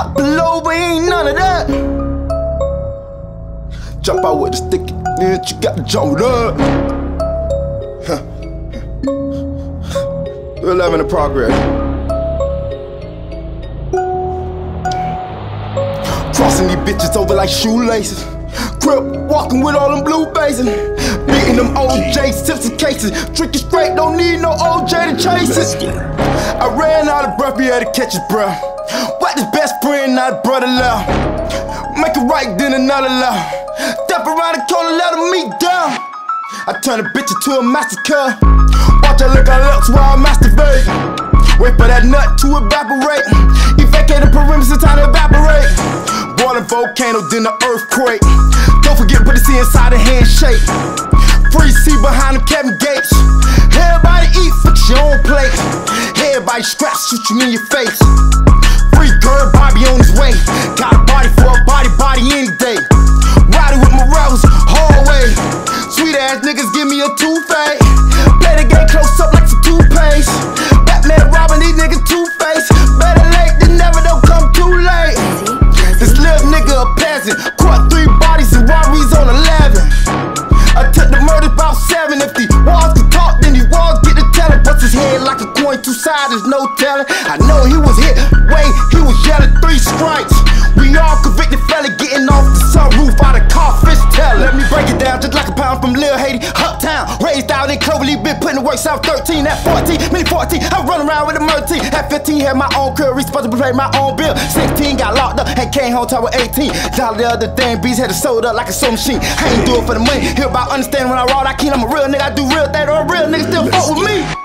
Drop below, but ain't none of that. Jump out with the stick, then you got to jump it up. We're 11 in progress. Crossing these bitches over like shoelaces. Crip walking with all them blue bases. Beating them OJs, tips and cases. Drinking straight, don't need no OJ to chase it. I ran out of breath, he had to catch his breath. Whacked his best friend, not a brother left. Make it right, then another left. Step around the corner, let him meet down. I turn a bitch into a massacre. Watch her lick her lips while I masturbate. Wait for that nut to evaporate. Evacate the perimeter, time to evaporate. Boiling volcano, then the earthquake. Don't forget to put the C inside a handshake. Free C behind the cabin gates. Everybody eat, fix your own plate. Everybody scratch, shoot you in your face. Free girl, Bobby on his way. Got a body for a body any day. Riding with my rebels, hallway. Sweet ass niggas give me a two-face. Play the game close up like some toothpaste. Batman robbing these niggas two-face. Better late than never, don't come too late. This little nigga a peasant. Caught 3 bodies and robberies on 11. I took the murders about 7. If the walls could talk, then the walls get to tellin'. Bust his head like a coin, 2 sides, there's no telling. I know he was hit, he was yelling 3 strikes. We all convicted fella getting off the sunroof out of car, fish tellin'. Let me break it down just like a pound from Lil Haiti, uptown. Raised out in Cloverleaf, been putting the work South 13. At 14, mini 14, I run around with a murder team. At 15, had my own career, responsible to pay my own bill. 16, got locked up and came home till I was 18. Dollar the other damn beats had it sold up like a sewing machine. I ain't do it for the money, hear about understanding when I raw, I keen. I'm a real nigga, I do real things, or a real nigga still fuck with me.